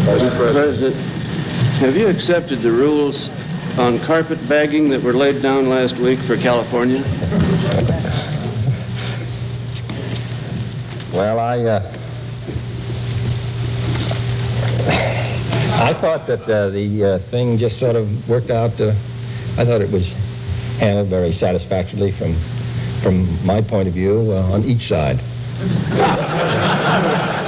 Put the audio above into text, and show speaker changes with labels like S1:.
S1: Mr. President, have you accepted the rules on carpetbagging that were laid down last week for California?
S2: Well, I thought that the thing just sort of worked out. I thought it was handled very satisfactorily from my point of view on each side.